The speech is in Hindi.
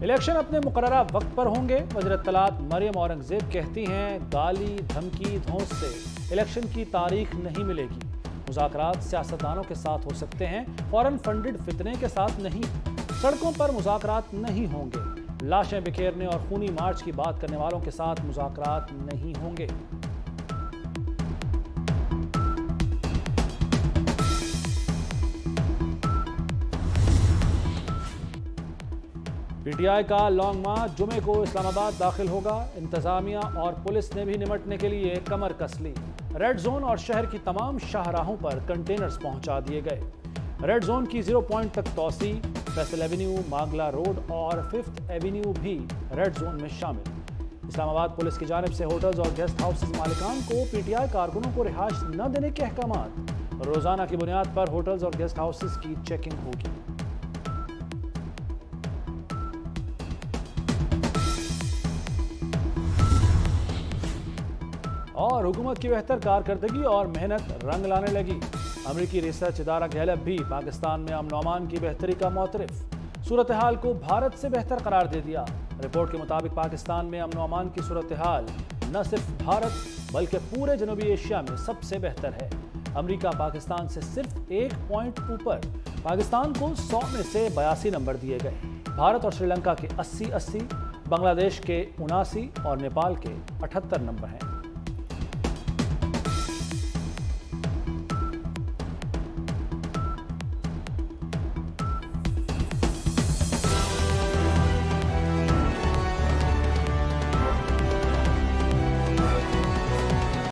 इलेक्शन अपने मुकर्ररा वक्त पर होंगे। वज़ीर इत्तलात मरियम औरंगजेब कहती हैं, गाली धमकी धौंस से इलेक्शन की तारीख नहीं मिलेगी। मुज़ाकरात सियासतदानों के साथ हो सकते हैं, फॉरेन फंडेड फितने के साथ नहीं। सड़कों पर मुज़ाकरात नहीं होंगे। लाशें बिखेरने और खूनी मार्च की बात करने वालों के साथ मुज़ाकरात नहीं होंगे। पीटीआई का लॉन्ग मार्च जुमे को इस्लामाबाद दाखिल होगा। इंतजामिया और पुलिस ने भी निपटने के लिए कमर कस ली। रेड जोन और शहर की तमाम शाहराहों पर कंटेनर्स पहुंचा दिए गए। रेड जोन की 0 पॉइंट तक तोसी, फैसल एवेन्यू, मागला रोड और 5th एवेन्यू भी रेड जोन में शामिल। इस्लामाबाद पुलिस की जानिब से होटल्स और गेस्ट हाउसेज मालिकान को पीटीआई कारकुनों को रिहाइश न देने के अहकाम। रोजाना की बुनियाद पर होटल्स और गेस्ट हाउसेज की चेकिंग होगी। और हुकूमत की बेहतर कारकर्दगी और मेहनत रंग लाने लगी। अमरीकी रिसर्च इदारा गैलप भी पाकिस्तान में अमन अमान की बेहतरी का मोतरफ। सूरत हाल को भारत से बेहतर करार दे दिया। रिपोर्ट के मुताबिक पाकिस्तान में अमन अमान की सूरत हाल न सिर्फ भारत बल्कि पूरे जनूबी एशिया में सबसे बेहतर है। अमरीका पाकिस्तान से सिर्फ 1 पॉइंट ऊपर। पाकिस्तान को 100 में से 82 नंबर दिए गए। भारत और श्रीलंका के 80-80, बांग्लादेश के 79 और नेपाल के 78 नंबर हैं।